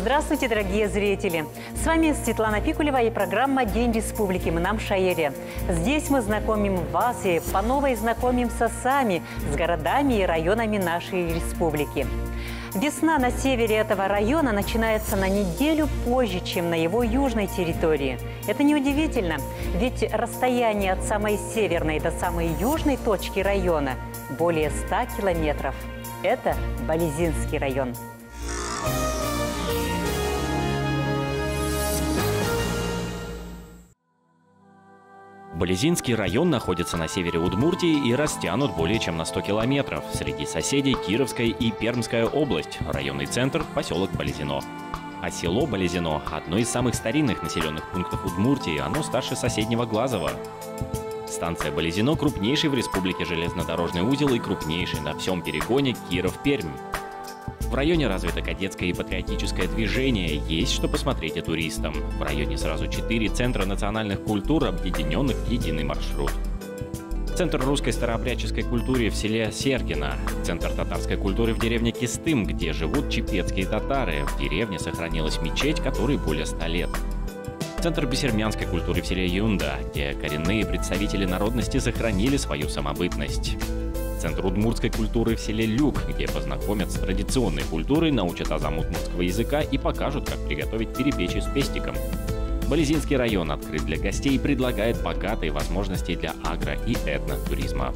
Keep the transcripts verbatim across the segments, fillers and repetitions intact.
Здравствуйте, дорогие зрители! С вами Светлана Пикулева и программа «День Республики». Мы нам Шаире. Здесь мы знакомим вас и по новой знакомимся сами с городами и районами нашей республики. Весна на севере этого района начинается на неделю позже, чем на его южной территории. Это неудивительно, ведь расстояние от самой северной до самой южной точки района более ста километров. Это Болезинский район. Болезинский район находится на севере Удмуртии и растянут более чем на сто километров. Среди соседей Кировская и Пермская область, районный центр – поселок Болезино. А село Болезино – одно из самых старинных населенных пунктов Удмуртии, оно старше соседнего Глазова. Станция Болезино – крупнейший в республике железнодорожный узел и крупнейший на всем перегоне Киров-Пермь. В районе развито кадетское и патриотическое движение, есть что посмотреть и туристам. В районе сразу четыре центра национальных культур, объединенных в единый маршрут. Центр русской старообрядческой культуры в селе Сергино, центр татарской культуры в деревне Кистым, где живут чепецкие татары. В деревне сохранилась мечеть, которой более ста лет. Центр бесермянской культуры в селе Юнда, где коренные представители народности сохранили свою самобытность. Центр удмуртской культуры в селе Люк, где познакомят с традиционной культурой, научат азам удмуртского языка и покажут, как приготовить перепечь с пестиком. Болезинский район открыт для гостей и предлагает богатые возможности для агро- и этнотуризма.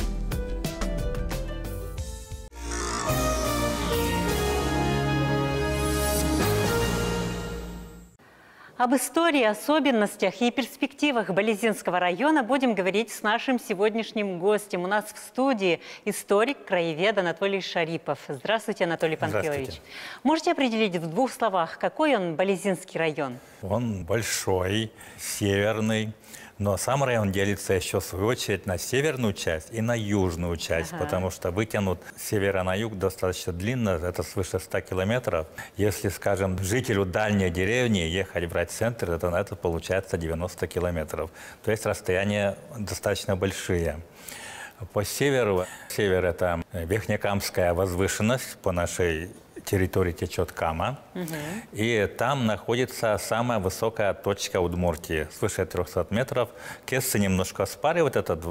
Об истории, особенностях и перспективах Болезинского района будем говорить с нашим сегодняшним гостем. У нас в студии историк, краевед Анатолий Шарипов. Здравствуйте, Анатолий Панфилович. Можете определить в двух словах, какой он Болезинский район? Он большой, северный. Но сам район делится еще, в свою очередь, на северную часть и на южную часть, ага. потому что вытянут с севера на юг достаточно длинно, это свыше ста километров. Если, скажем, жителю дальней деревни ехать в райцентр, то на это получается девяносто километров. То есть расстояния достаточно большие. По северу, север – это Верхнекамская возвышенность, по нашей территории течет Кама, угу. и там находится самая высокая точка Удмуртии, свыше трёхсот метров. Кессы немножко оспаривают этот,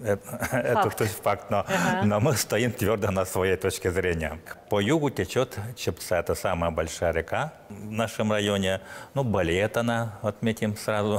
этот, этот факт, но, ага. но мы стоим твердо на своей точке зрения. По югу течет Чепца, это самая большая река в нашем районе. Ну, болеет она, отметим сразу.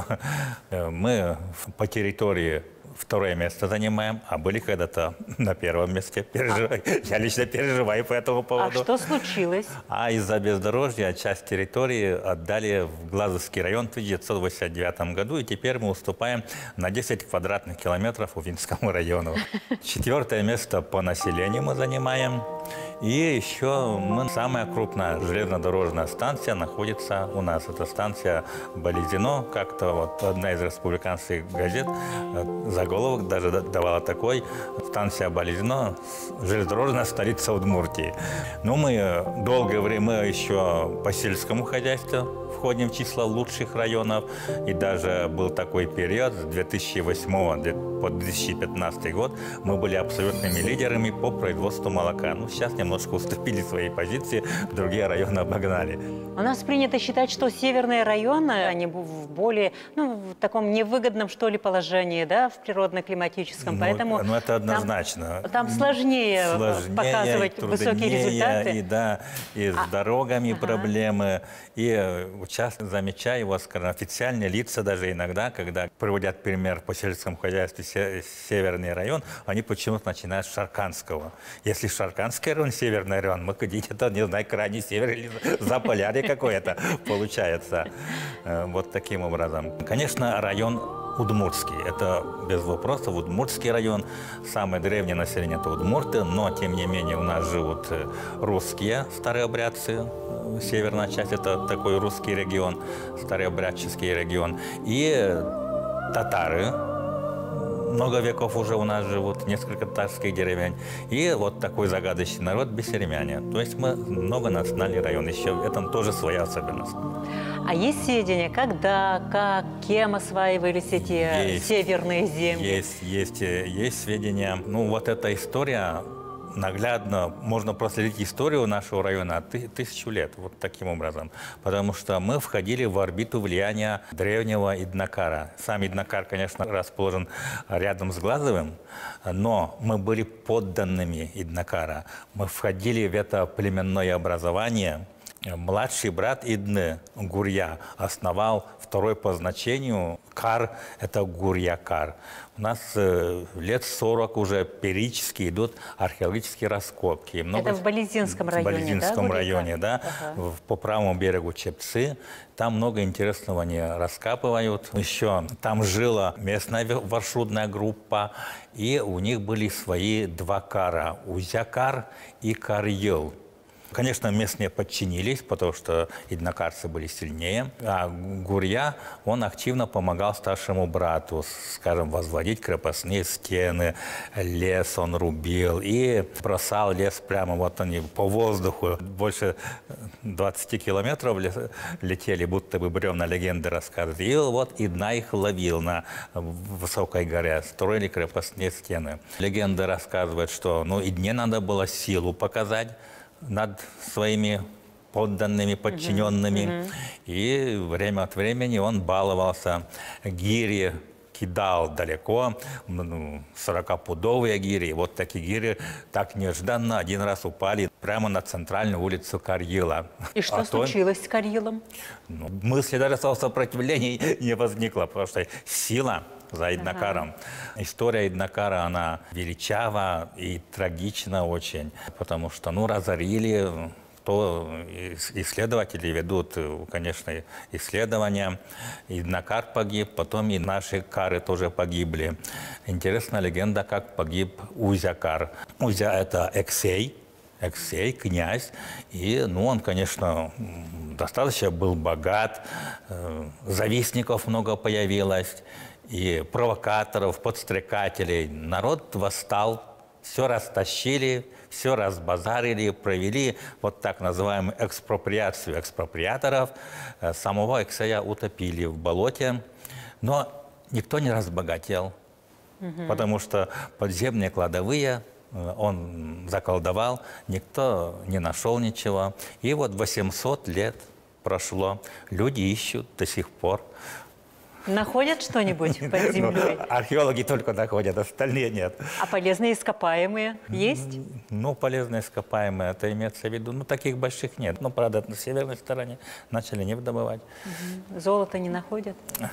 Мы по территории второе место занимаем, а были когда-то на первом месте. Переживаю. А... Я лично переживаю по этому поводу. А что случилось? А из-за бездорожья часть территории отдали в Глазовский район в тысяча девятьсот восемьдесят девятом году, и теперь мы уступаем на десять квадратных километров Увинскому району. Четвертое место по населению мы занимаем. И еще мы, самая крупная железнодорожная станция находится у нас. Это станция Болезино. Как-то вот одна из республиканских газет заголовок даже давала такой: станция Болезино, железнодорожная столица Удмуртии. Но мы долгое время еще по сельскому хозяйству входим в число лучших районов. И даже был такой период с две тысячи восьмого по две тысячи пятнадцатый год мы были абсолютными лидерами по производству молока. Ну, сейчас немножко уступили свои позиции, другие районы обогнали. У нас принято считать, что северные районы, они в более, ну, в таком невыгодном, что ли, положении, да, в природно-климатическом. Ну, Поэтому ну, это однозначно. Там, там сложнее, сложнее показывать высокие результаты. И, да, и с а, дорогами ага. проблемы. И часто замечаю, вот, скажем, официальные лица даже иногда, когда приводят пример по сельскому хозяйству северный район, они почему-то начинают с Шарканского. Если Шарканский район, северный район, мы где-то, не знаю, крайний север или Заполярье какое-то получается. Вот таким образом. Конечно, район Удмуртский. Это без вопросов Удмуртский район. Самое древнее население – это удмурты, но, тем не менее, у нас живут русские старообрядцы. Северная часть – это такой русский регион, старообрядческий регион. И татары. Много веков уже у нас живут, несколько татарских деревень. И вот такой загадочный народ – бесермяне. То есть мы многонациональный район. Еще в этом тоже своя особенность. А есть сведения, когда, как, кем осваивались эти есть, северные земли? Есть, есть, есть сведения. Ну, вот эта история наглядно можно проследить историю нашего района ты, тысячу лет, вот таким образом. Потому что мы входили в орбиту влияния древнего Иднакара. Сам Иднакар, конечно, расположен рядом с Глазовым, но мы были подданными Иднакара. Мы входили в это племенное образование. Младший брат Идны, Гурья, основал второй по значению Кар, это Гурья-Кар. У нас э, лет сорок уже периодически идут археологические раскопки. Много... Это в Балезинском районе, В Балезинском да, районе, да, ага. по правому берегу Чепцы. Там много интересного они раскапывают. Еще там жила местная маршрутная группа, и у них были свои два кара – Узякар и Карьел. Конечно, местные подчинились, потому что иднакарцы были сильнее. А Гурья, он активно помогал старшему брату, скажем, возводить крепостные стены, лес он рубил и бросал лес прямо вот они по воздуху. Больше двадцати километров летели, будто бы бревна легенды рассказывают. И вот Идна их ловил на высокой горе, строили крепостные стены. Легенда рассказывает, что ну, Идне надо было силу показать над своими подданными, подчиненными. Uh-huh. Uh-huh. И время от времени он баловался. Гири кидал далеко, сорокапудовые гири. Вот такие гири так неожиданно один раз упали прямо на центральную улицу Карьила. И что а случилось то, с Карьилом? Ну, мысли даже о сопротивлении не возникло, потому что сила за Иднакаром. Ага. История Иднакара, она величава и трагична очень, потому что, ну, разорили, то исследователи ведут, конечно, исследования. Иднакар погиб, потом и наши кары тоже погибли. Интересная легенда, как погиб Узякар. Узя – это Эксей, Эксей, князь, и, ну, он, конечно, достаточно был богат, завистников много появилось, и провокаторов, подстрекателей. Народ восстал, все растащили, все разбазарили, провели вот так называемую экспроприацию экспроприаторов. Самого Эксея утопили в болоте, но никто не разбогател, угу. потому что подземные кладовые он заколдовал, никто не нашел ничего. И вот восемьсот лет прошло, люди ищут до сих пор. Находят что-нибудь под землей? Археологи только находят, остальные нет. А полезные ископаемые есть? Ну, полезные ископаемые, это имеется в виду, ну, таких больших нет. Ну, правда, на северной стороне начали нефть добывать. Угу. Золото не находят?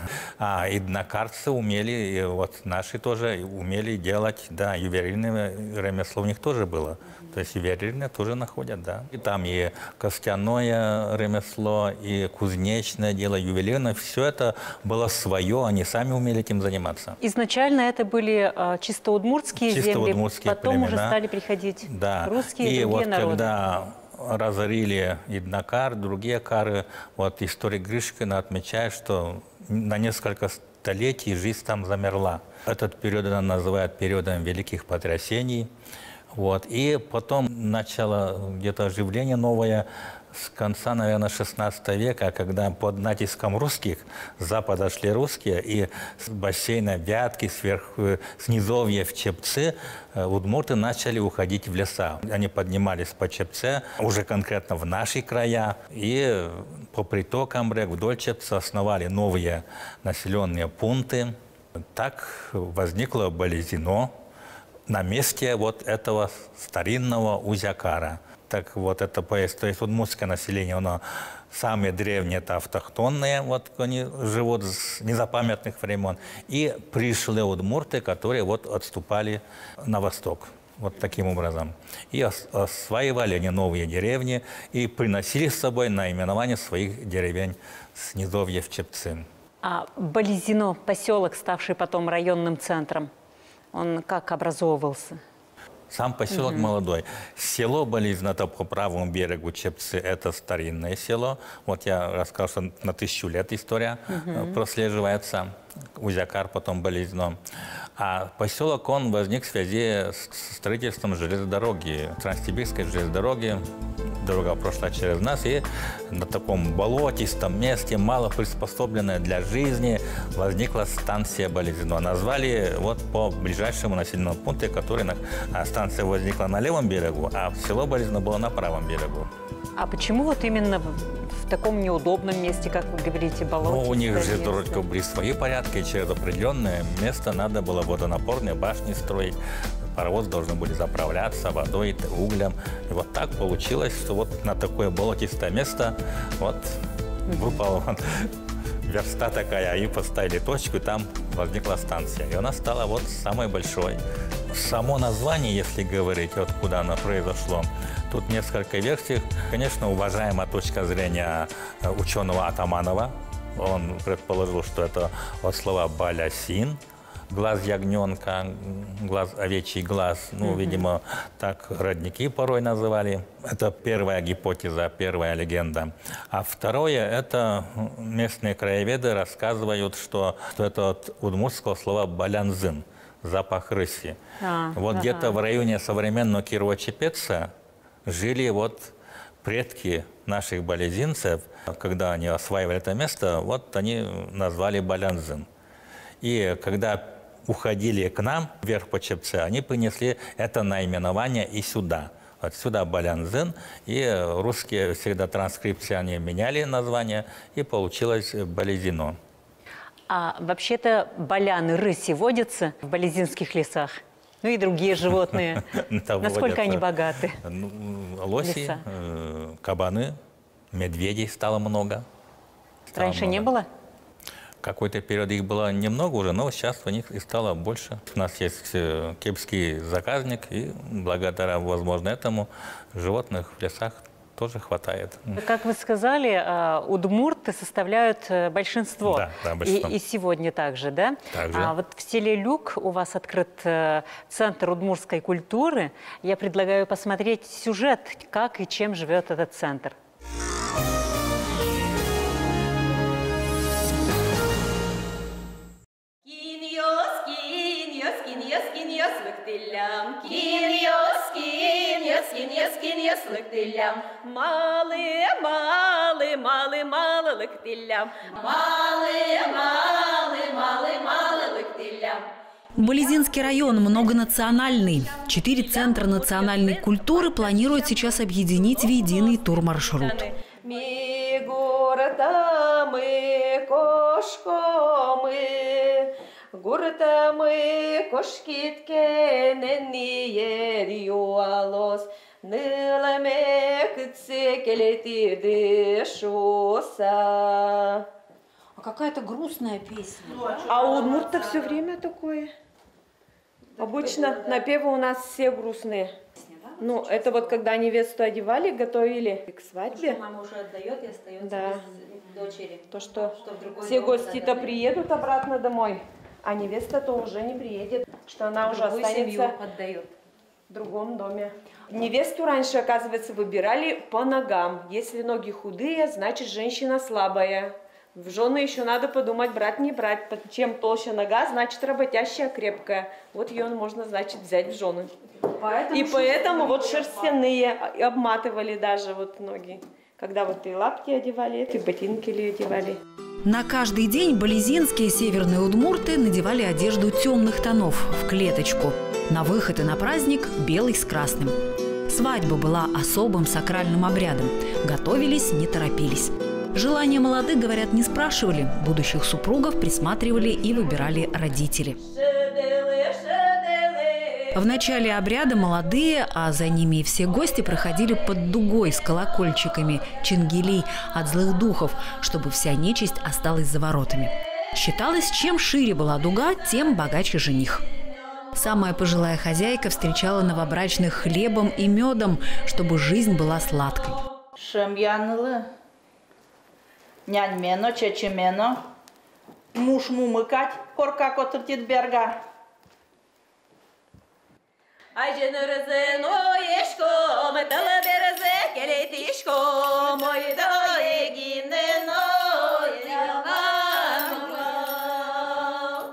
А иднакарцы умели, и вот наши тоже умели делать, да, ювелирное ремесло у них тоже было. Угу. То есть ювелирное тоже находят, да. И там и костяное ремесло, и кузнечное дело, ювелирное, все это было свое, они сами умели этим заниматься. Изначально это были а, чисто удмуртские чисто земли, удмуртские потом племена. Уже стали приходить да. русские и и другие вот народы. Когда разорили Иднакар, другие кары, вот историк Гришкин отмечает, что на несколько столетий жизнь там замерла. Этот период она называет периодом великих потрясений. Вот. И потом начало где-то оживление новое с конца, наверное, шестнадцатого века, когда под натиском русских с запада шли русские, и с бассейна Вятки, сверху, с низовья в Чепцы удмурты начали уходить в леса. Они поднимались по Чепце, уже конкретно в наши края, и по притокам рек вдоль Чепца основали новые населенные пункты. Так возникло Балезино на месте вот этого старинного Узякара. Так вот это поезд, то есть удмуртское население, оно самые древние, это автохтонные, вот они живут с незапамятных времен, и пришлые удмурты, которые вот отступали на восток, вот таким образом. И осваивали они новые деревни и приносили с собой наименование своих деревень с низовья в Чепцы. А Балезино, поселок, ставший потом районным центром, он как образовывался? Сам поселок mm-hmm. молодой. Село Балезино, это по правому берегу Чепцы, это старинное село. Вот я рассказал, что на тысячу лет история mm-hmm. прослеживается. Узякар, потом Балезино. А поселок, он возник в связи с строительством железной дороги, Транссибирской железной дороги. дорога прошла через нас, и на таком болотистом месте, мало приспособленной для жизни, возникла станция Болезино. Назвали вот по ближайшему населенному пункту, который на, а станция возникла на левом берегу, а село Болезино было на правом берегу. А почему вот именно в таком неудобном месте, как вы говорите, болото? Ну, у них же только были свои порядки, и через определенное место надо было водонапорные башни строить. Паровоз должны были заправляться водой, углем. И вот так получилось, что вот на такое болотистое место вот выпала вот верста такая, и поставили точку, и там возникла станция. И она стала вот самой большой. Само название, если говорить, вот куда оно произошло, тут несколько версий. Конечно, уважаемая точка зрения ученого Атаманова. Он предположил, что это от слова «балясин», глаз ягненка, глаз, овечий глаз. Ну, mm-hmm. видимо, так родники порой называли. Это первая гипотеза, первая легенда. А второе, это местные краеведы рассказывают, что, что это от удмуртского слова «балянзын», запах рыси. А, вот ага. где-то в районе современного Кирово-Чепеца жили вот предки наших болезинцев. Когда они осваивали это место, вот они назвали Балянзын. И когда уходили к нам, вверх по Чепце, они принесли это наименование и сюда. Вот сюда Балянзын. И русские всегда транскрипции, они меняли название, и получилось Болезино. А вообще-то баляны, рыси водятся в болезинских лесах? Ну и другие животные. Насколько они богаты? Лоси, кабаны, медведей стало много. Раньше не было? Какой-то период их было немного уже, но сейчас у них и стало больше. У нас есть кепский заказник, и благодаря, возможно, этому животных в лесах тоже хватает. Как вы сказали, удмурты составляют большинство. Да, да, большинство. И, и сегодня также, да? Также. А вот в селе Люк у вас открыт Центр удмуртской культуры. Я предлагаю посмотреть сюжет, как и чем живет этот центр. Малы, малы, малы, малы, лыктылям. Малы, малы, малы, малы, лыктылям. Болезинский район многонациональный. Четыре центра национальной культуры планируют сейчас объединить в единый турмаршрут. Ми гурта мы кошко мы, гурта мы кошкиткен ниер юалос. А какая-то грустная песня. А у удмурта все время такое. Обычно напевы у нас все грустные. Ну, это вот когда невесту одевали, готовили к свадьбе. То, что мама уже отдает и остается да. без дочери. То, что, что все гости-то приедут обратно домой, а невеста-то уже не приедет. Что она уже останется отдает. В другом доме. Невесту раньше, оказывается, выбирали по ногам. Если ноги худые, значит, женщина слабая. В жены еще надо подумать, брать, не брать. Чем толще нога, значит, работящая, крепкая. Вот ее можно, значит, взять в жены. Поэтому и поэтому вот шерстяные обматывали даже вот ноги. Когда вот и лапки одевали, и ботинки ли одевали. На каждый день болезинские северные удмурты надевали одежду темных тонов в клеточку. На выход и на праздник белый с красным. Свадьба была особым сакральным обрядом. Готовились, не торопились. Желания молодых, говорят, не спрашивали. Будущих супругов присматривали и выбирали родители. В начале обряда молодые, а за ними и все гости проходили под дугой с колокольчиками, чингилей от злых духов, чтобы вся нечисть осталась за воротами. Считалось, чем шире была дуга, тем богаче жених. Самая пожилая хозяйка встречала новобрачных хлебом и медом, чтобы жизнь была сладкой. Шемьянлы, няньмено, чечемено, муж мумыкать, корка котыртит берга. Айженырызын ойешком, тылы берізі келетишком, ойда егінен ойылғанғым.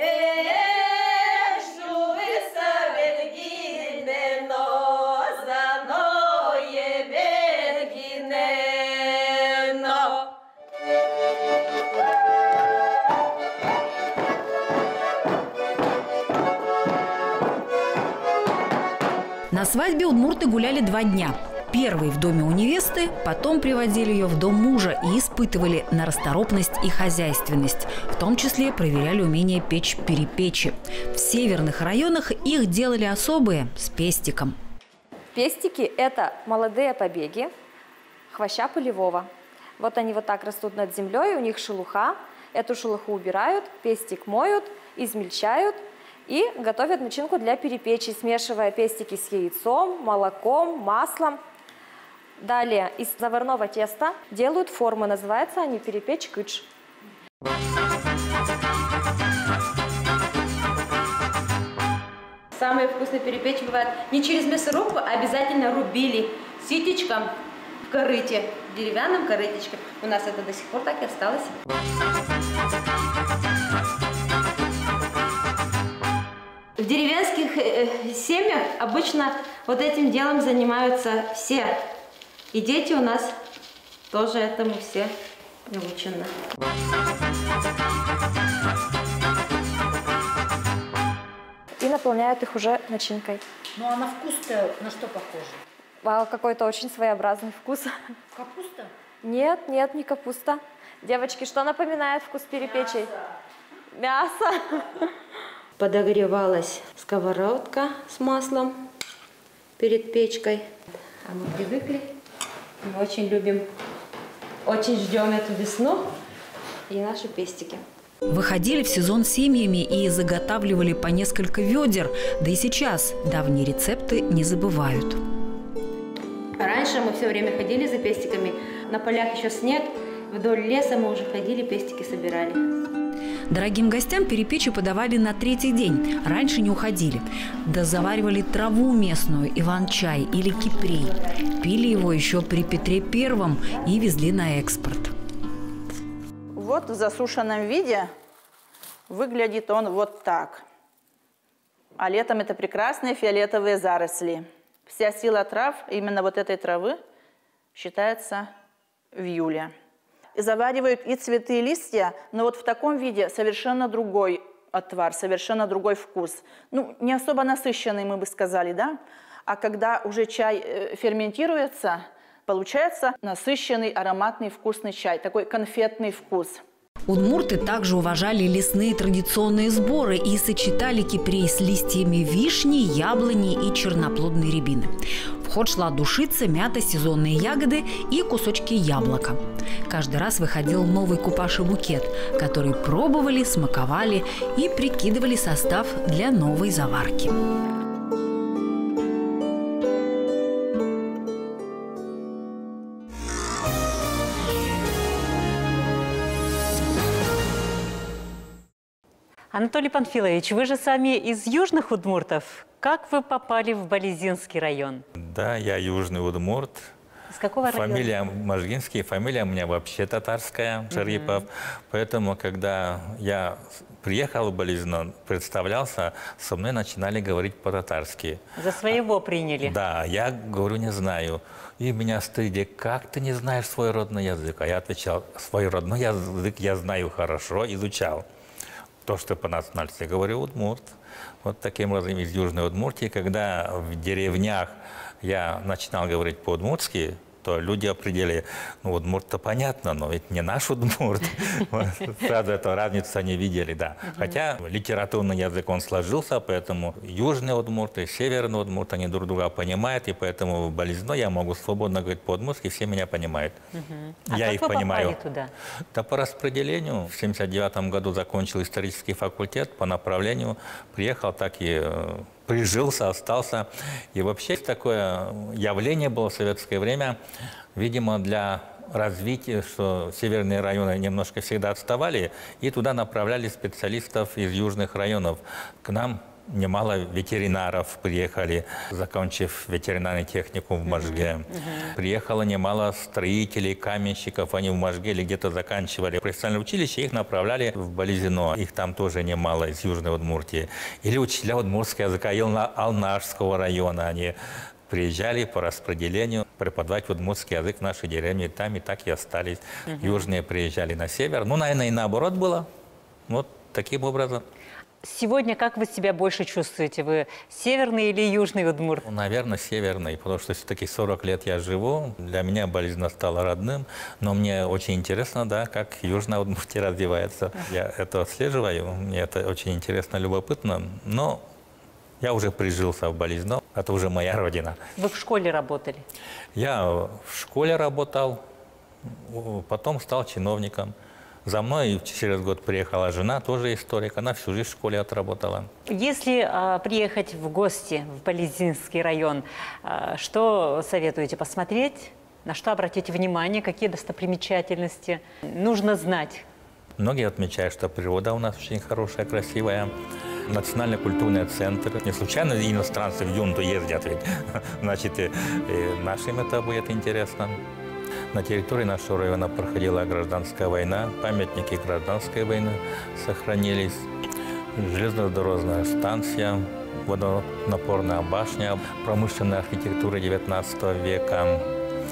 Эш жуысы белгінен озан ойебе На свадьбе удмурты гуляли два дня. Первый в доме у невесты, потом приводили ее в дом мужа и испытывали на расторопность и хозяйственность. В том числе проверяли умение печь перепечи. В северных районах их делали особые с пестиком. Пестики – это молодые побеги хвоща полевого. Вот они вот так растут над землей, у них шелуха. Эту шелуху убирают, пестик моют, измельчают и готовят начинку для перепечи, смешивая пестики с яйцом, молоком, маслом. Далее из заварного теста делают формы, называются они перепечь кыч. Самые вкусные перепечи бывают не через мясорубку, а обязательно рубили ситечком в корыте, в деревянном корытечке. У нас это до сих пор так и осталось. В деревенских э, семьях обычно вот этим делом занимаются все. И дети у нас тоже этому все научены. И наполняют их уже начинкой. Ну а на вкус-то на что похоже? А какой-то очень своеобразный вкус. Капуста? Нет, нет, не капуста. Девочки, что напоминает вкус перепечей? Мясо. Мясо. Подогревалась сковородка с маслом перед печкой. А мы привыкли. Мы очень любим, очень ждем эту весну и наши пестики. Выходили в сезон семьями и заготавливали по несколько ведер. Да и сейчас давние рецепты не забывают. Раньше мы все время ходили за пестиками. На полях еще снег. Вдоль леса мы уже ходили, пестики собирали. Дорогим гостям перепечи подавали на третий день. Раньше не уходили. Да заваривали траву местную, иван-чай или кипрей. Пили его еще при Петре Первом и везли на экспорт. Вот в засушенном виде выглядит он вот так. А летом это прекрасные фиолетовые заросли. Вся сила трав, именно вот этой травы, считается в июле. И заваривают и цветы, и листья, но вот в таком виде совершенно другой отвар, совершенно другой вкус. Ну, не особо насыщенный, мы бы сказали, да? А когда уже чай ферментируется, получается насыщенный, ароматный, вкусный чай, такой конфетный вкус. Удмурты также уважали лесные традиционные сборы и сочетали кипрей с листьями вишни, яблони и черноплодной рябины. В ход шла душица, мята, сезонные ягоды и кусочки яблока. Каждый раз выходил новый купаж и букет, который пробовали, смаковали и прикидывали состав для новой заварки. Анатолий Панфилович, вы же сами из южных удмуртов. Как вы попали в Болезинский район? Да, я южный удмурт. С какого района? Фамилия Можгинский, фамилия у меня вообще татарская, Шарипов. Mm-hmm. Поэтому, когда я приехал в Болезино, представлялся, со мной начинали говорить по-татарски. За своего приняли? Да, я говорю, не знаю. И меня стыдили, как ты не знаешь свой родной язык? А я отвечал, свой родной язык я знаю хорошо, изучал. То, что по национальности говорю, удмурт. Вот таким образом из Южной Удмуртии, когда в деревнях я начинал говорить по-удмуртски, то люди определили, ну, удмурт-то понятно, но ведь не наш удмурт. Сразу эту разницу они видели, да. Хотя литературный язык, он сложился, поэтому южный удмурт и северный удмурт, они друг друга понимают, и поэтому в Болезино я могу свободно говорить по-удмуртски, все меня понимают. Я их понимаю. Да по распределению. В семьдесят девятом году закончил исторический факультет по направлению, приехал, так и прижился, остался. И вообще такое явление было в советское время, видимо, для развития, что северные районы немножко всегда отставали, и туда направляли специалистов из южных районов. К нам немало ветеринаров приехали, закончив ветеринарный техникум в Можге. Mm-hmm. Приехало немало строителей, каменщиков, они в Можге или где-то заканчивали профессиональное училище, их направляли в Болезино. Их там тоже немало из Южной Удмуртии. Или учителя удмуртского языка Алнашского района, они приезжали по распределению преподавать удмуртский язык в нашей деревне, там и так и остались. Mm-hmm. Южные приезжали на север. Ну, наверное, и наоборот было. Вот таким образом. Сегодня как вы себя больше чувствуете? Вы северный или южный удмурт? Ну, наверное, северный, потому что все-таки сорок лет я живу. Для меня Балезино стало родным, но мне очень интересно, да, как Южная Удмуртия развивается. Я это отслеживаю, мне это очень интересно, любопытно, но я уже прижился в Балезино, это уже моя родина. Вы в школе работали? Я в школе работал, потом стал чиновником. За мной через год приехала жена, тоже историк, она всю жизнь в школе отработала. Если а, приехать в гости в Балезинский район, а, что советуете посмотреть? На что обратите внимание? Какие достопримечательности нужно знать? Многие отмечают, что природа у нас очень хорошая, красивая. Национальный культурный центр. Не случайно иностранцы в Юнту ездят, ведь. Значит, и, и нашим это будет интересно. На территории нашего района проходила гражданская война, памятники гражданской войны сохранились, железнодорожная станция, водонапорная башня, промышленная архитектура девятнадцатого века.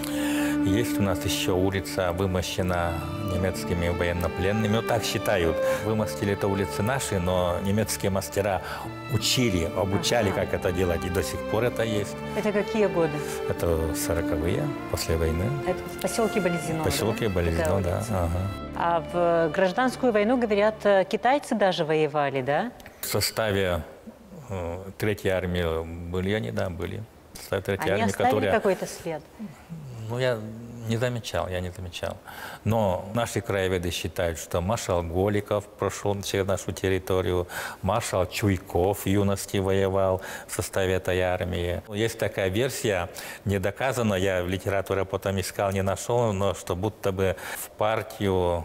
Есть у нас еще улица, вымощена немецкими военнопленными. Вот так считают. Вымостили это улицы наши, но немецкие мастера учили, обучали, ага. как это делать. И до сих пор это есть. Это какие годы? Это сороковые, после войны. Это в поселке Балезино. Поселке да? Балезино, да. Ага. А в гражданскую войну, говорят, китайцы даже воевали, да? В составе э, Третьей армии были они, да, были. В составе Третьей они армии, оставили которая... какой-то след? Ну, я не замечал, я не замечал. Но наши краеведы считают, что маршал Голиков прошел через нашу территорию, маршал Чуйков в юности воевал в составе этой армии. Есть такая версия, не доказана, я в литературе потом искал, не нашел, но что будто бы в партию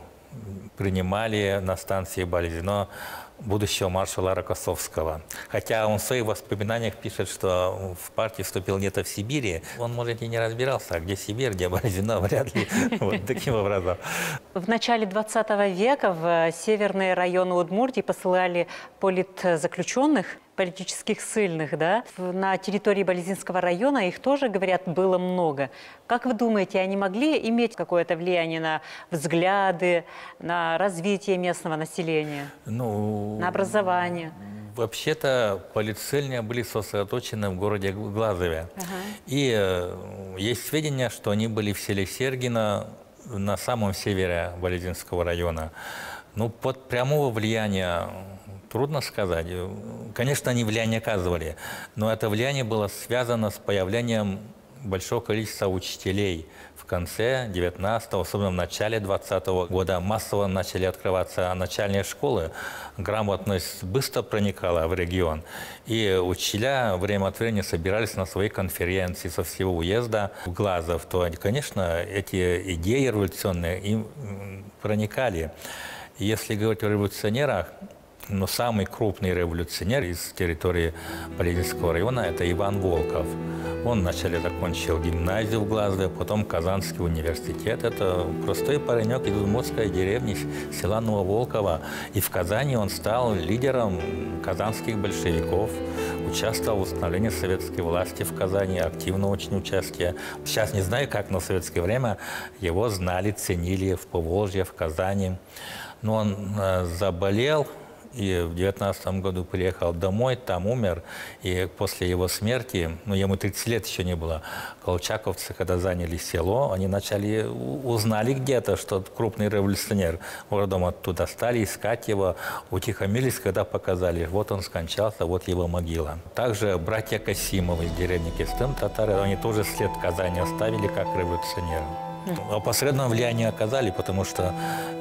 принимали на станции Балезино будущего маршала Рокоссовского. Хотя он в своих воспоминаниях пишет, что в партию вступил где-то в Сибири. Он, может, и не разбирался, где Сибирь, где Балезино, вряд ли. Вот таким образом. В начале двадцатого века в северные районы Удмуртии посылали политзаключенных, политических ссыльных, да? На территории Балезинского района их тоже, говорят, было много. Как вы думаете, они могли иметь какое-то влияние на взгляды, на развитие местного населения, ну, на образование? Вообще-то политцельные были сосредоточены в городе Глазове. Ага. И э, есть сведения, что они были в селе Сергино, на самом севере Балезинского района. Ну, под прямого влияния трудно сказать. Конечно, они влияние оказывали, но это влияние было связано с появлением большого количества учителей. В конце девятнадцатого, особенно в начале двадцатого года, массово начали открываться начальные школы. Грамотность быстро проникала в регион. И учителя время от времени собирались на свои конференции со всего уезда в Глазов. То, конечно, эти идеи революционные им проникали. Если говорить о революционерах, но самый крупный революционер из территории Балезинского района – это Иван Волков. Он вначале закончил гимназию в Глазове, потом Казанский университет. Это простой паренек из удмуртской деревни села Нововолково. И в Казани он стал лидером казанских большевиков, участвовал в установлении советской власти в Казани, активно очень участие. Сейчас не знаю, как, но в советское время его знали, ценили в Поволжье, в Казани. Но он э, заболел. И в девятнадцатом году приехал домой, там умер. И после его смерти, ну, ему тридцать лет еще не было, колчаковцы, когда заняли село, они начали, узнали где-то, что крупный революционер. Родом оттуда стали искать его, утихомились, когда показали, вот он скончался, вот его могила. Также братья Касимовы из деревни Кестым, татары, они тоже след Казани оставили как революционеры. Опосредованное влияние оказали, потому что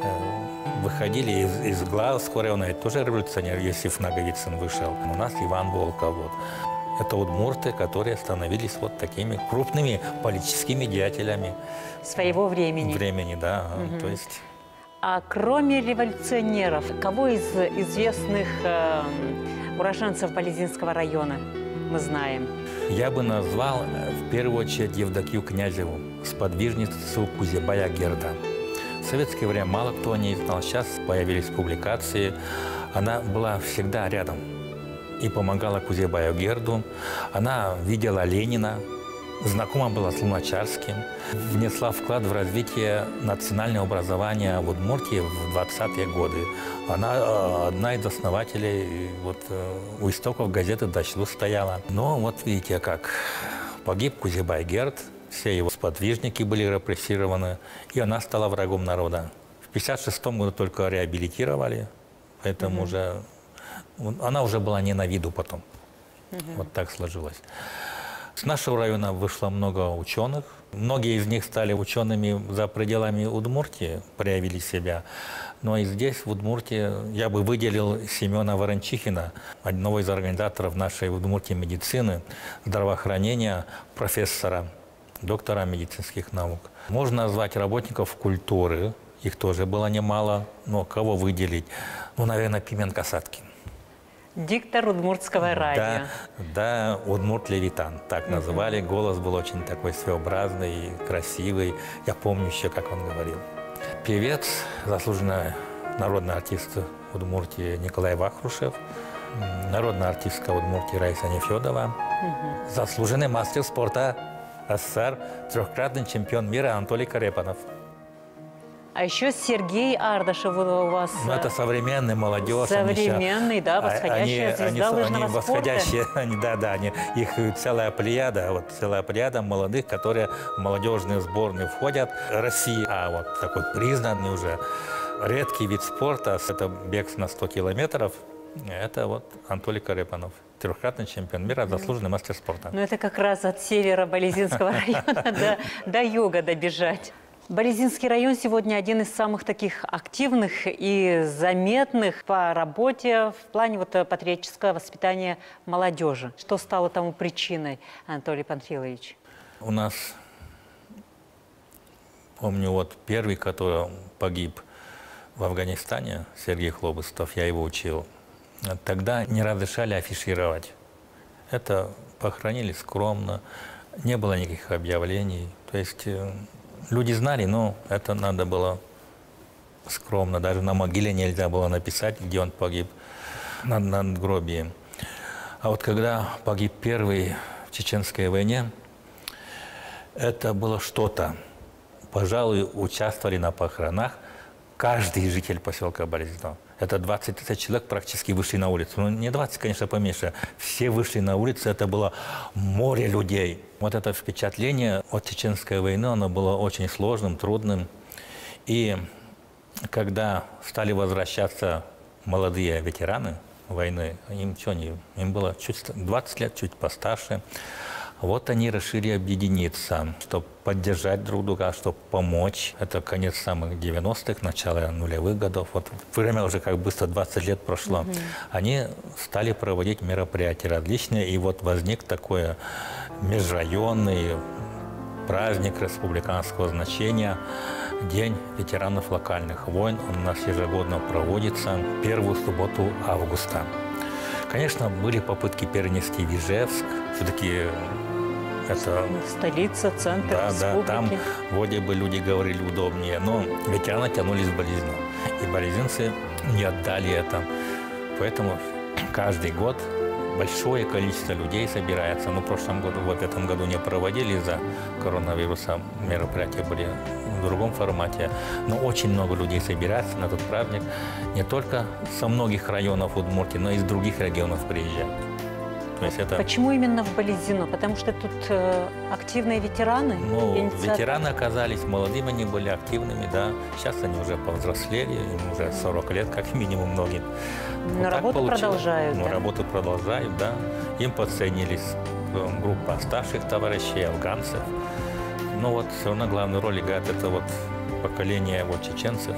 выходили из, из Глазского района, это тоже революционер, Есиф Наговицын вышел. У нас Иван Волков. Вот. Это удмурты, которые становились вот такими крупными политическими деятелями. Своего времени. Времени, да. Угу. То есть... А кроме революционеров, кого из известных э, уроженцев Балезинского района мы знаем? Я бы назвал в первую очередь Евдокию Князеву, сподвижницу Кузебая Герда. В советское время мало кто о ней знал. Сейчас появились публикации. Она была всегда рядом и помогала Кузебаю Герду. Она видела Ленина знакома была с Луначарским, внесла вклад в развитие национального образования в Удмуртии в двадцатые годы. Она одна из основателей, вот, у истоков газеты «Дачлу» стояла. Но вот видите, как погиб Кузибай Герд, все его сподвижники были репрессированы, и она стала врагом народа. В пятьдесят шестом году только реабилитировали, поэтому mm-hmm. уже она уже была не на виду потом. Mm-hmm. Вот так сложилось. С нашего района вышло много ученых. Многие из них стали учеными за пределами Удмуртии, проявили себя. Но и здесь, в Удмуртии, я бы выделил Семена Ворончихина, одного из организаторов нашей в Удмуртии медицины, здравоохранения, профессора, доктора медицинских наук. Можно назвать работников культуры, их тоже было немало, но кого выделить? Ну, наверное, Пименкасаткин. Диктор удмуртского радио. Да, да, Удмурт Левитан, так uh-huh. называли. Голос был очень такой своеобразный, красивый. Я помню еще, как он говорил. Певец, заслуженный народный артист Удмуртии Николай Вахрушев, народная артистка Удмуртии Раиса Нефедова, uh-huh. заслуженный мастер спорта СССР, трехкратный чемпион мира Анатолий Карепанов. А еще Сергей Ардашев у вас. Ну, это современный, молодежь. Современный, они, да, восходящая они, звезда они, лыжного они восходящие, они, да, да, они, их целая плеяда, вот целая плеяда молодых, которые в молодежные сборные входят России. А вот такой признанный уже редкий вид спорта, это бег на сто километров, это вот Анатолий Карепанов. Трехкратный чемпион мира, заслуженный мастер спорта. Ну, это как раз от севера Болезинского района до юга добежать. Болезинский район сегодня один из самых таких активных и заметных по работе в плане вот патриотического воспитания молодежи. Что стало тому причиной, Анатолий Панфилович? У нас, помню, вот первый, который погиб в Афганистане, Сергей Хлобыстов, я его учил. Тогда не разрешали афишировать. Это похоронили скромно, не было никаких объявлений. То есть люди знали, но это надо было скромно. Даже на могиле нельзя было написать, где он погиб, на надгробии. А вот когда погиб первый в Чеченской войне, это было что-то. Пожалуй, участвовали на похоронах каждый житель поселка Болезино. Это двадцать тысяч человек практически вышли на улицу. Ну, не двадцать, конечно, поменьше. Все вышли на улицу, это было море людей. Вот это впечатление от Чеченской войны, оно было очень сложным, трудным. И когда стали возвращаться молодые ветераны войны, им что, не, им было чуть двадцать лет, чуть постарше. Вот они решили объединиться, чтобы поддержать друг друга, чтобы помочь. Это конец самых девяностых, начало нулевых годов. Вот время уже как быстро двадцать лет прошло. Mm-hmm. Они стали проводить мероприятия различные, и вот возник такой межрайонный праздник республиканского значения, День ветеранов локальных войн. Он у нас ежегодно проводится первую субботу августа. Конечно, были попытки перенести в Ижевск, все-таки это столица, центр да, республики. Да, там вроде бы люди говорили удобнее, но ветераны тянулись в Болезино. И болезинцы не отдали это. Поэтому каждый год большое количество людей собирается. Ну, в прошлом году, вот в этом году не проводили из-за коронавируса. Мероприятия были в другом формате. Но очень много людей собирается на этот праздник. Не только со многих районов Удмуртии, но и из других регионов приезжают. То есть это... Почему именно в Болезино? Потому что тут э, активные ветераны? Ну, инициативы. Ветераны оказались молодыми, они были активными, да. Сейчас они уже повзрослели, им уже сорок лет, как минимум, многим. Но вот работу продолжают, ну, да? Работу продолжают, да. Им подсоединились группа старших товарищей, афганцев. Но вот все равно главную роль играет это вот поколение вот чеченцев.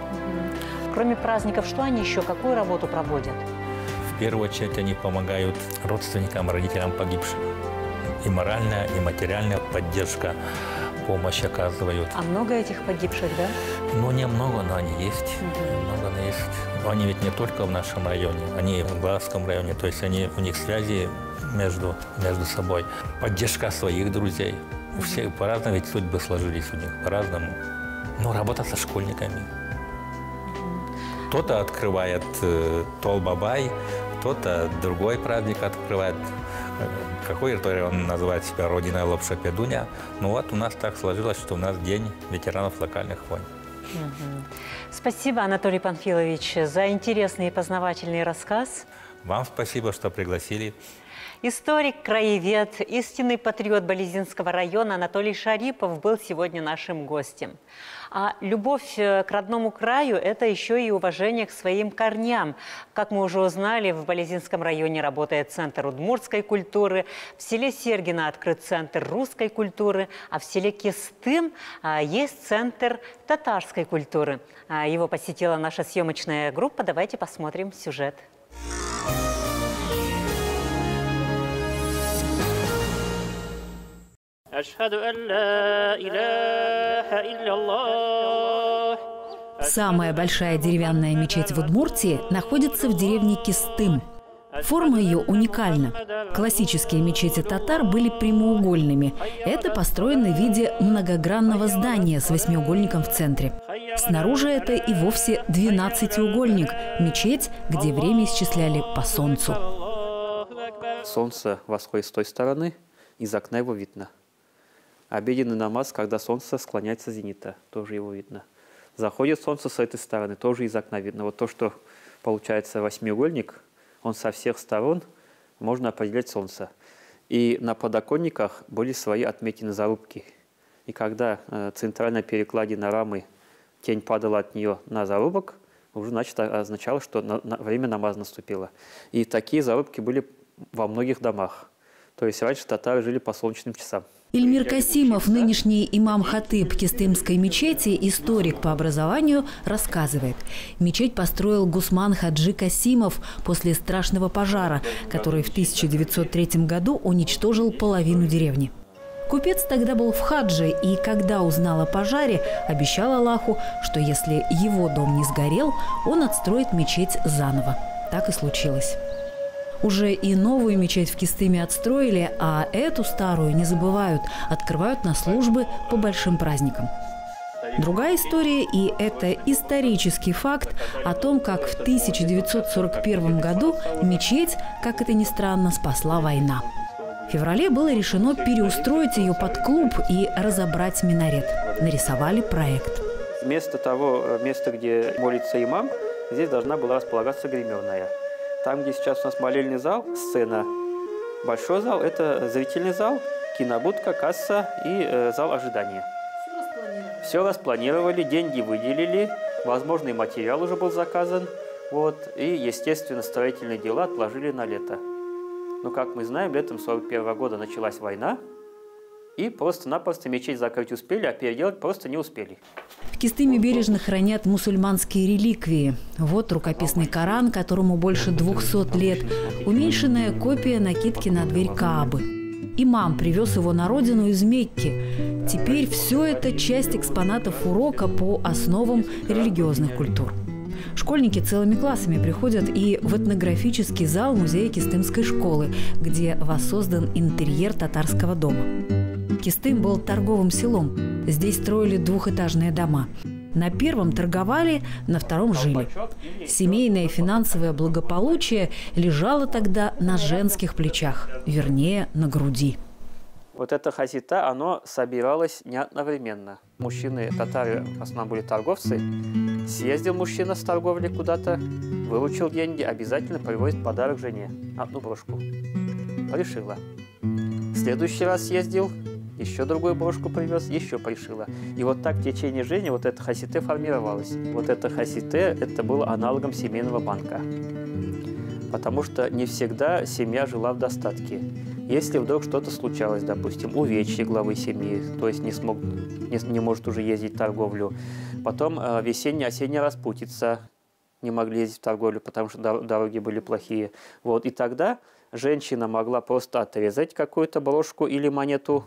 Кроме праздников, что они еще, какую работу проводят? В первую очередь они помогают родственникам, родителям погибших. И моральная, и материальная поддержка, помощь оказывают. А много этих погибших, да? Ну, немного, но они есть. Угу. Много, но есть. Но они ведь не только в нашем районе, они и в Глазском районе. То есть они, у них связи между, между собой. Поддержка своих друзей. У всех по-разному, ведь судьбы сложились у них по-разному. Ну, работа со школьниками. Кто-то открывает э, Толбабай, кто-то другой праздник открывает. какой район называет себя родиной Лапша-Педуня. Ну вот у нас так сложилось, что у нас День ветеранов локальных войн. Угу. Спасибо, Анатолий Панфилович, за интересный и познавательный рассказ. Вам спасибо, что пригласили. Историк, краевед, истинный патриот Болезинского района Анатолий Шарипов был сегодня нашим гостем. А любовь к родному краю – это еще и уважение к своим корням. Как мы уже узнали, в Болезинском районе работает Центр удмуртской культуры, в селе Сергино открыт Центр русской культуры, а в селе Кистым а, есть Центр татарской культуры. А, его посетила наша съемочная группа. Давайте посмотрим сюжет. Самая большая деревянная мечеть в Удмуртии находится в деревне Кистым. Форма ее уникальна. Классические мечети татар были прямоугольными. Это построено в виде многогранного здания с восьмиугольником в центре. Снаружи это и вовсе двенадцатиугольник – мечеть, где время исчисляли по солнцу. Солнце восходит с той стороны, из окна его видно. Обеденный намаз, когда солнце склоняется с зенита, тоже его видно. Заходит солнце с этой стороны, тоже из окна видно. Вот то, что получается восьмиугольник, он со всех сторон можно определять солнце. И на подоконниках были свои отметины зарубки. И когда э, центральная перекладина рамы, тень падала от нее на зарубок, уже значит, означало, что на, на, время намаза наступило. И такие зарубки были во многих домах. То есть раньше татары жили по солнечным часам. Ильмир Касимов, нынешний имам-хатыб Кистымской мечети, историк по образованию, рассказывает. Мечеть построил Гусман Хаджи Касимов после страшного пожара, который в тысяча девятьсот третьем году уничтожил половину деревни. Купец тогда был в хадже и, когда узнал о пожаре, обещал Аллаху, что если его дом не сгорел, он отстроит мечеть заново. Так и случилось. Уже и новую мечеть в Кистыме отстроили, а эту старую не забывают, открывают на службы по большим праздникам. Другая история, и это исторический факт о том, как в тысяча девятьсот сорок первом году мечеть, как это ни странно, спасла война. В феврале было решено переустроить ее под клуб и разобрать минарет. Нарисовали проект. Вместо того места, где молится имам, здесь должна была располагаться гримерная. Там, где сейчас у нас молельный зал, сцена, большой зал – это зрительный зал, кинобудка, касса и э, зал ожидания. Все распланировали. Все распланировали, деньги выделили, возможный материал уже был заказан. Вот, и, естественно, строительные дела отложили на лето. Но, как мы знаем, летом сорок первого года началась война, и просто-напросто мечеть закрыть успели, а переделать просто не успели. В Кистыме бережно хранят мусульманские реликвии. Вот рукописный Коран, которому больше двухсот лет, уменьшенная копия накидки на дверь Каабы. Имам привез его на родину из Мекки. Теперь все это часть экспонатов урока по основам религиозных культур. Школьники целыми классами приходят и в этнографический зал музея Кистымской школы, где воссоздан интерьер татарского дома. Кистым был торговым селом. Здесь строили двухэтажные дома. На первом торговали, на втором жили. Семейное и финансовое благополучие лежало тогда на женских плечах, вернее, на груди. Вот это хасита, оно собиралось не одновременно. Мужчины, татары, в основном были торговцы. Съездил мужчина с торговли куда-то, выручил деньги, обязательно привозит подарок жене. Одну брошку. Пришила. В следующий раз съездил, еще другую брошку привез, еще пришила. И вот так в течение жизни вот это хасите формировалось. Вот это хасите, это было аналогом семейного банка. Потому что не всегда семья жила в достатке. Если вдруг что-то случалось, допустим, увечье главы семьи, то есть не, смог, не, не может уже ездить в торговлю. Потом э, весенняя-осенняя распутица, не могли ездить в торговлю, потому что дороги были плохие. Вот. И тогда женщина могла просто отрезать какую-то брошку или монету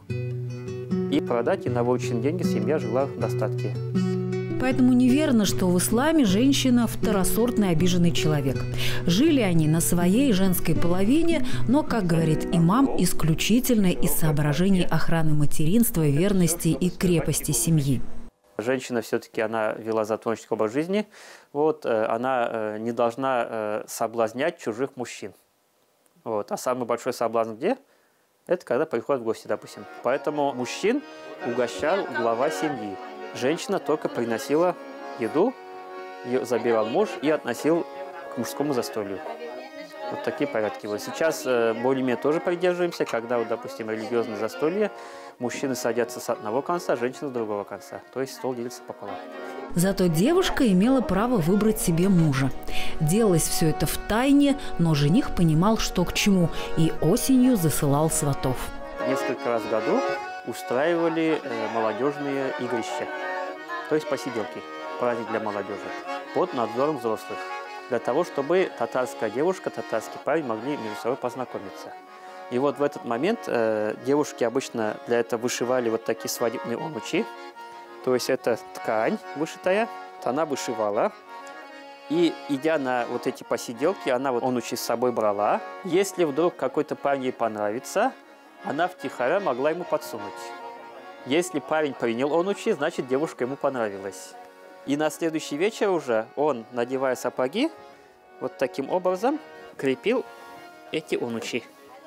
и продать, и на вырученные деньги семья жила в достатке. Поэтому неверно, что в исламе женщина – второсортный обиженный человек. Жили они на своей женской половине, но, как говорит имам, исключительно из соображений охраны материнства, верности и крепости семьи. Женщина все-таки она вела затворнический образ жизни, вот, она не должна соблазнять чужих мужчин. Вот. А самый большой соблазн где? Это когда приходят в гости, допустим. Поэтому мужчин угощал глава семьи. Женщина только приносила еду, ее забирал муж и относил к мужскому застолью. Вот такие порядки были. Сейчас э, более-менее тоже придерживаемся, когда, вот, допустим, религиозное застолье, мужчины садятся с одного конца, женщины с другого конца. То есть стол делится пополам. Зато девушка имела право выбрать себе мужа. Делалось все это в тайне, но жених понимал, что к чему, и осенью засылал сватов. Несколько раз в году устраивали э, молодежные игрища, то есть посиделки, праздник для молодежи, под надзором взрослых, для того, чтобы татарская девушка, татарский парень могли между собой познакомиться. И вот в этот момент э, девушки обычно для этого вышивали вот такие свадебные онучи. То есть это ткань вышитая, она вышивала. И идя на вот эти посиделки, она вот онучи с собой брала. Если вдруг какой-то парень ей понравится, она втихаря могла ему подсунуть. Если парень принял онучи, значит девушка ему понравилась. И на следующий вечер уже он, надевая сапоги, вот таким образом крепил эти онучи.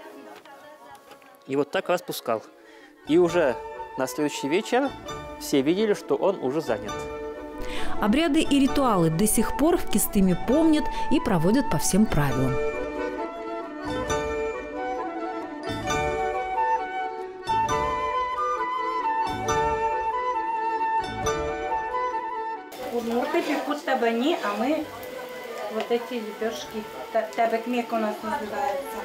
И вот так распускал. И уже на следующий вечер все видели, что он уже занят. Обряды и ритуалы до сих пор в Кистыме помнят и проводят по всем правилам. Удмурты пекут табани, а мы вот эти лепешки, табекмек у нас называется.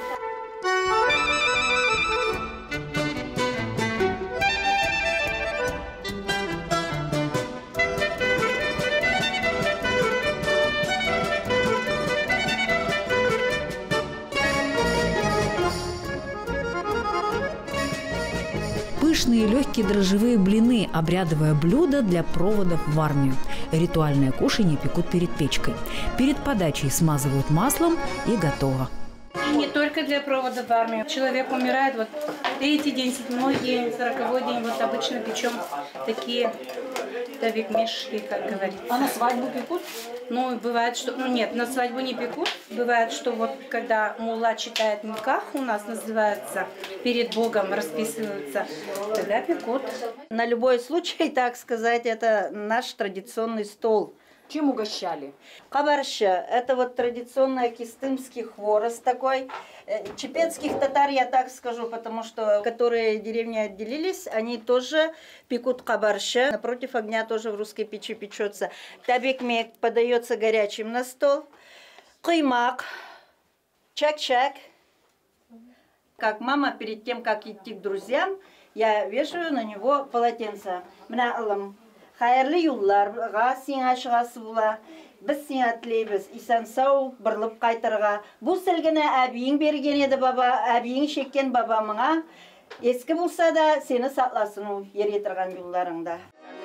Пышные легкие дрожжевые блины – обрядовое блюдо для проводов в армию. Ритуальное кушанье пекут перед печкой. Перед подачей смазывают маслом и готово. И не только для провода в армию. Человек умирает, вот третий день, седьмой день, сороковой день, вот обычно печем такие тавик-мешки, как говорится. А на свадьбу пекут? Ну, бывает, что... Ну, нет, на свадьбу не пекут. Бывает, что вот когда мулла читает никах, у нас называется, перед Богом расписываются, тогда пекут. На любой случай, так сказать, это наш традиционный стол. Чем угощали? Кабарща – это вот традиционный кистымский хворост такой. Чепецких татар, я так скажу, потому что, которые деревни отделились, они тоже пекут кабарща. Напротив огня тоже в русской печи печется. Табекмек подается горячим на стол. Куймак, чак-чак. Как мама, перед тем, как идти к друзьям, я вешаю на него полотенце. Хайырлы юлларга сиңа чыгасы була. Без сиңа теләйбез исән сау берлеп кайтырга. Бу сәлгенә әбиең бергән иде баба, әбиең шеккән баба моңа. Эске булса да сине сакласын ул йөри торган юлларыңда.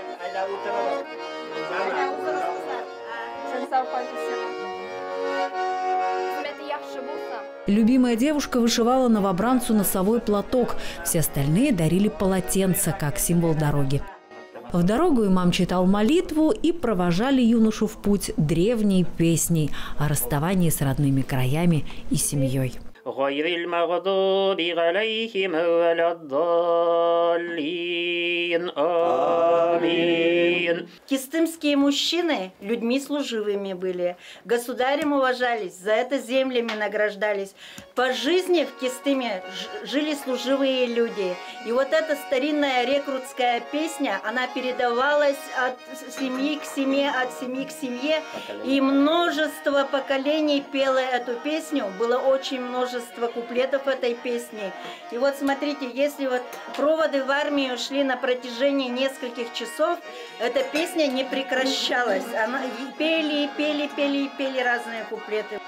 Любимая девушка вышивала новобранцу носовой платок. Все остальные дарили полотенца, как символ дороги. В дорогу имам читал молитву и провожали юношу в путь древней песней о расставании с родными краями и семьей. Кистымские мужчины людьми служивыми были, государем уважались, за это землями награждались. По жизни в Кистыме жили служивые люди. И вот эта старинная рекрутская песня, она передавалась от семьи к семье, от семьи к семье. И множество поколений пело эту песню, было очень множество куплетов этой песни. И вот смотрите, если вот проводы в армию шли на протяжении нескольких часов, эта песня не прекращалась. Она пели, пели, пели, пели разные куплеты.